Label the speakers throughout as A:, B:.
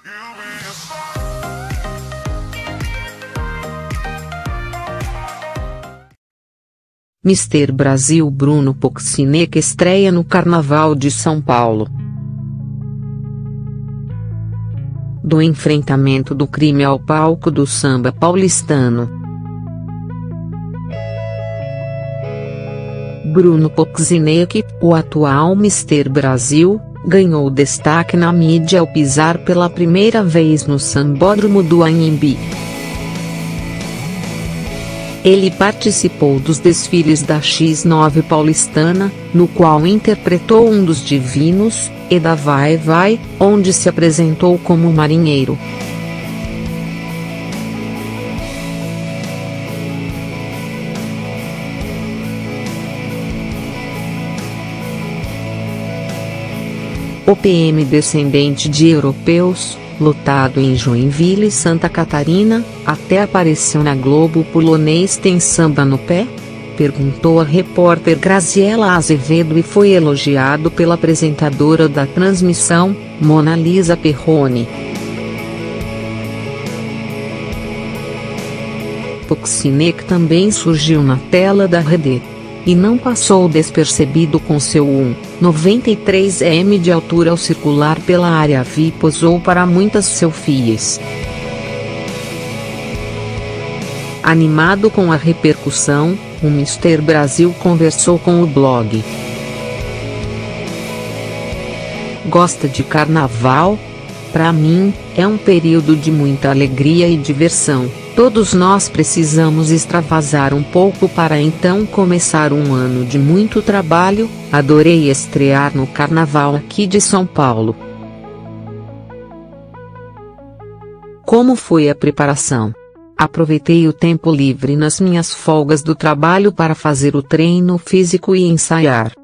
A: Mister Brasil Bruno Poxinek estreia no Carnaval de São Paulo. Do enfrentamento do crime ao palco do samba paulistano. Bruno Poxinek, o atual Mister Brasil, ganhou destaque na mídia ao pisar pela primeira vez no Sambódromo do Anhembi. Ele participou dos desfiles da X9 paulistana, no qual interpretou um dos divinos, e da Vai Vai, onde se apresentou como marinheiro. O PM descendente de europeus, lotado em Joinville, Santa Catarina, até apareceu na Globo. Polonês tem samba no pé? Perguntou a repórter Graziela Azevedo e foi elogiado pela apresentadora da transmissão, Mona Lisa Perrone. Poxinek também surgiu na tela da rede. E não passou despercebido com seu 1,93 m de altura ao circular pela área VIP. Posou para muitas selfies. Animado com a repercussão, o Mister Brasil conversou com o blog. Gosta de carnaval? Para mim, é um período de muita alegria e diversão. Todos nós precisamos extravasar um pouco para então começar um ano de muito trabalho. Adorei estrear no Carnaval aqui de São Paulo. Como foi a preparação? Aproveitei o tempo livre nas minhas folgas do trabalho para fazer o treino físico e ensaiar.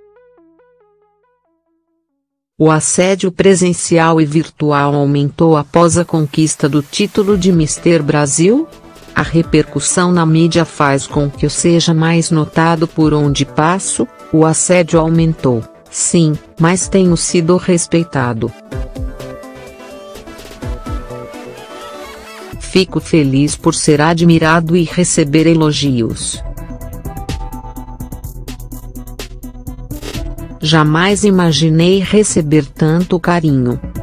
A: O assédio presencial e virtual aumentou após a conquista do título de Mister Brasil? A repercussão na mídia faz com que eu seja mais notado por onde passo. O assédio aumentou, sim, mas tenho sido respeitado. Fico feliz por ser admirado e receber elogios. Jamais imaginei receber tanto carinho.